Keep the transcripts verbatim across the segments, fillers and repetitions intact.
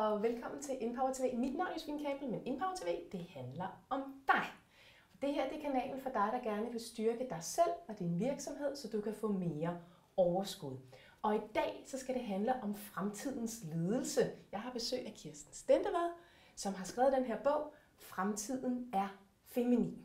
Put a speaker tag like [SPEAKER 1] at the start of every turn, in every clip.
[SPEAKER 1] og velkommen til InPower T V. Mit navn er Josefine Campbell, men InPower T V, det handler om dig. Det her det er kanalen for dig, der gerne vil styrke dig selv og din virksomhed, så du kan få mere overskud. Og i dag så skal det handle om fremtidens ledelse. Jeg har besøg af Kirsten Stendevad, som har skrevet den her bog, Fremtiden er feminin.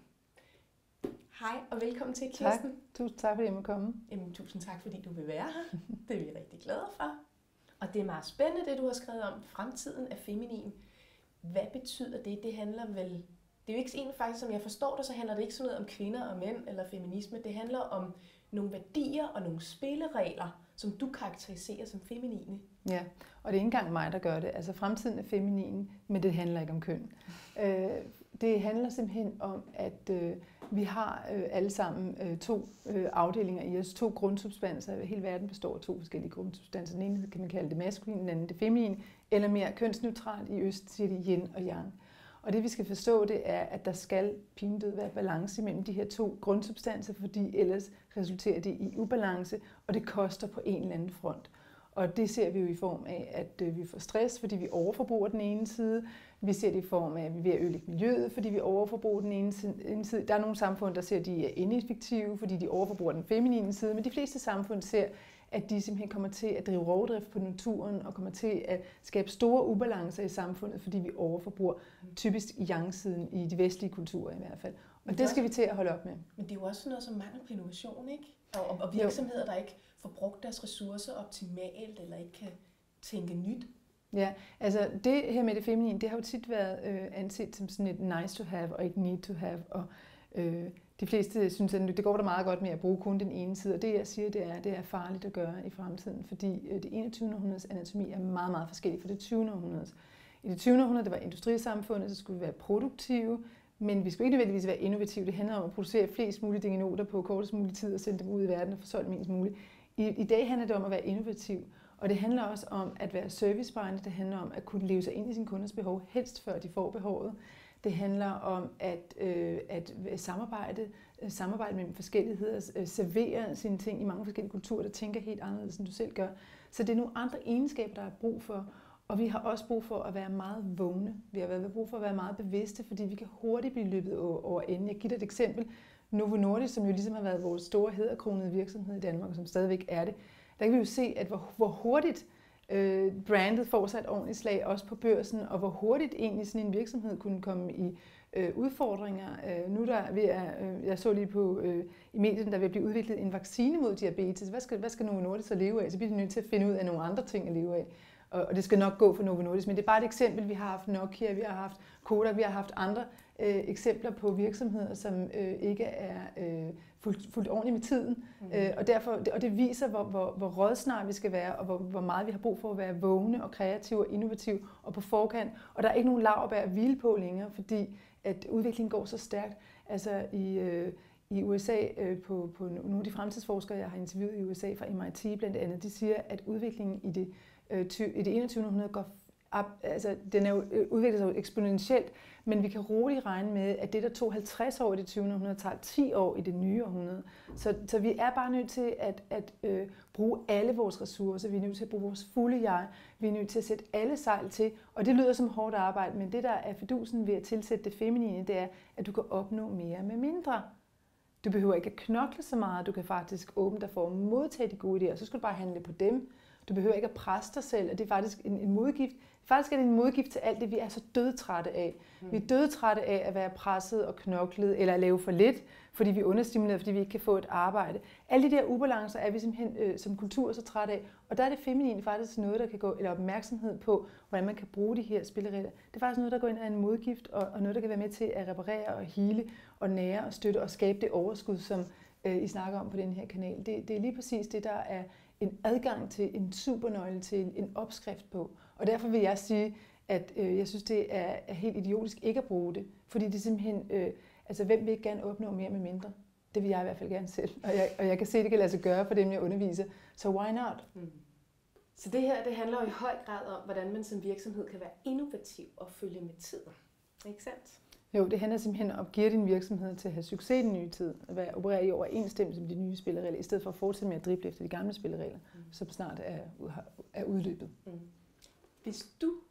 [SPEAKER 1] Hej og velkommen til, Kirsten.
[SPEAKER 2] Tak. Tusind tak, fordi jeg må komme.
[SPEAKER 1] Jamen, tusind tak, fordi du vil være her. Det er vi rigtig glade for. Og det er meget spændende, det du har skrevet om. Fremtiden er feminin. Hvad betyder det? Det handler vel... Det er jo ikke egentlig faktisk, som jeg forstår det, så handler det ikke sådan noget om kvinder og mænd eller feminisme. Det handler om nogle værdier og nogle spilleregler, som du karakteriserer som feminine.
[SPEAKER 2] Ja, og det er ikke engang mig, der gør det. Altså fremtiden er feminin, men det handler ikke om køn. Øh, det handler simpelthen om, at øh, vi har øh, alle sammen øh, to øh, afdelinger i os, to grundsubstanser. Hele verden består af to forskellige grundsubstanser. Den ene kan man kalde det maskulin, den anden det feminine, eller mere kønsneutralt. I øst siger det yin og yang. Og det vi skal forstå, det er, at der skal pinedød være balance mellem de her to grundsubstanser, fordi ellers resulterer det i ubalance, og det koster på en eller anden front. Og det ser vi jo i form af, at vi får stress, fordi vi overforbruger den ene side. Vi ser det i form af, at vi er ved at ødelægge miljøet, fordi vi overforbruger den ene side. Der er nogle samfund, der ser, at de er ineffektive, fordi de overforbruger den feminine side, men de fleste samfund ser, at de simpelthen kommer til at drive rovdrift på naturen og kommer til at skabe store ubalancer i samfundet, fordi vi overforbruger typisk yang-siden i de vestlige kulturer i hvert fald. Og det skal vi til at holde op med.
[SPEAKER 1] Men det er jo også noget som mangel på innovation, ikke? Og, og virksomheder, der ikke får brugt deres ressourcer optimalt eller ikke kan tænke nyt.
[SPEAKER 2] Ja, altså det her med det feminine, det har jo tit været øh, anset som sådan et nice to have og ikke need to have. Og øh, de fleste synes, at det går da meget godt med at bruge kun den ene side. Og det jeg siger, det er, at det er farligt at gøre i fremtiden, fordi øh, det enogtyvende århundredes anatomi er meget, meget forskellig fra det tyvende århundredes. I det tyvende århundrede, det var industrisamfundet, så skulle vi være produktive, men vi skulle ikke nødvendigvis være innovative. Det handler om at producere flest mulige dingenoter på kortest mulig tid og sende dem ud i verden og få solgt mest muligt. I, I dag handler det om at være innovativ, og det handler også om at være serviceberegnet. Det handler om at kunne leve sig ind i sin kunders behov, helst før de får behovet. Det handler om at, øh, at samarbejde, samarbejde mellem forskelligheder, øh, servere sine ting i mange forskellige kulturer, der tænker helt anderledes, end du selv gør. Så det er nogle andre egenskaber, der er brug for. Og vi har også brug for at være meget vågne. Vi har brug for at være meget bevidste, fordi vi kan hurtigt blive løbet over enden. Jeg giver dig et eksempel. Novo Nordisk, som jo ligesom har været vores store hæderkronede virksomhed i Danmark, og som stadigvæk er det, der kan vi jo se, at hvor, hvor hurtigt øh, brandet får sig et ordentligt slag, også på børsen, og hvor hurtigt egentlig sådan en virksomhed kunne komme i øh, udfordringer. Øh, nu der ved at, øh, jeg så lige på øh, i medierne, der vil blive udviklet en vaccine mod diabetes. Hvad skal, hvad skal Novo Nordisk så leve af? Så bliver de nødt til at finde ud af nogle andre ting at leve af. Og det skal nok gå for Novo Nordisk, men det er bare et eksempel. Vi har haft Nokia, vi har haft Kodak, vi har haft andre øh, eksempler på virksomheder, som øh, ikke er øh, fuldt, fuldt ordentligt med tiden. Mm. Øh, og, derfor, og det viser, hvor, hvor, hvor rådsnar vi skal være, og hvor, hvor meget vi har brug for at være vågne og kreative og innovative og på forkant. Og der er ikke nogen laurbær at hvile på længere, fordi at udviklingen går så stærkt. Altså i... Øh, I U S A, øh, på, på nogle af de fremtidsforskere, jeg har interviewet i U S A fra M I T blandt andet, de siger, at udviklingen i det, øh, ty, i det enogtyvende århundrede går op, altså den er jo, øh, udvikler sig jo eksponentielt, men vi kan roligt regne med, at det, der tog halvtreds år i det tyvende århundrede, tager ti år i det nye århundrede. Så, så vi er bare nødt til at, at øh, bruge alle vores ressourcer, vi er nødt til at bruge vores fulde jeg, vi er nødt til at sætte alle sejl til, og det lyder som hårdt arbejde, men det, der er fidusen ved at tilsætte det feminine, det er, at du kan opnå mere med mindre. Du behøver ikke at knokle så meget, du kan faktisk åbne dig for at modtage de gode idéer, så skal du bare handle på dem. Du behøver ikke at presse dig selv, og det er faktisk en, en modgift. Faktisk er det en modgift til alt det, vi er så dødtrætte af. Mm. Vi er dødtrætte af at være presset og knoklet, eller at lave for lidt, fordi vi er understimuleret, fordi vi ikke kan få et arbejde. Alle de der ubalancer er vi simpelthen øh, som kultur så trætte af, og der er det feminine faktisk noget, der kan gå, eller opmærksomhed på, hvordan man kan bruge de her spilleregler. Det er faktisk noget, der går ind af en modgift, og, og noget, der kan være med til at reparere og hele, og nære og støtte og skabe det overskud, som øh, I snakker om på den her kanal. Det, det er lige præcis det, der er en adgang til, en supernøgle til, en opskrift på. Og derfor vil jeg sige, at øh, jeg synes, det er, er helt idiotisk ikke at bruge det. Fordi det er simpelthen, øh, altså hvem vil ikke gerne opnå mere med mindre? Det vil jeg i hvert fald gerne selv. Og jeg, og jeg kan se, at det kan lade sig gøre for dem, jeg underviser. Så why not? Mm.
[SPEAKER 1] Så det her, det handler jo i høj grad om, hvordan man som virksomhed kan være innovativ og følge med tiden. Ikke sandt?
[SPEAKER 2] Jo, det handler simpelthen om at give din virksomhed til at have succes i den nye tid, at være operere i overensstemmelse med de nye spilleregler, i stedet for at fortsætte med at drible efter de gamle spilleregler, mm. som snart er, er udløbet. Mm.
[SPEAKER 1] Hvis du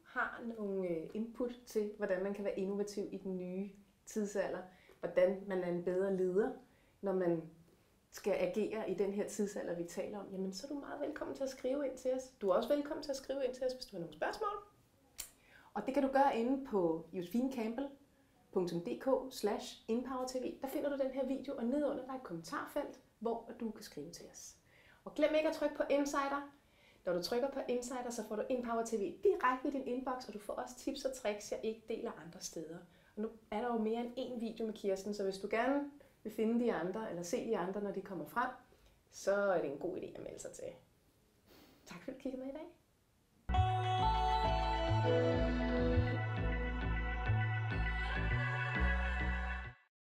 [SPEAKER 1] har nogle input til, hvordan man kan være innovativ i den nye tidsalder, hvordan man er en bedre leder, når man skal agere i den her tidsalder, vi taler om, jamen så er du meget velkommen til at skrive ind til os. Du er også velkommen til at skrive ind til os, hvis du har nogle spørgsmål. Og det kan du gøre inde på josefinecampbell punktum d k slash empowertv. Der finder du den her video, og nedenunder der er et kommentarfelt, hvor du kan skrive til os. Og glem ikke at trykke på Insider. Når du trykker på Insider, så får du Empower T V direkte i din inbox, og du får også tips og tricks, jeg ikke deler andre steder. Og nu er der jo mere end én video med Kirsten, så hvis du gerne vil finde de andre, eller se de andre, når de kommer frem, så er det en god idé at melde sig til. Tak fordi du kiggede med i dag.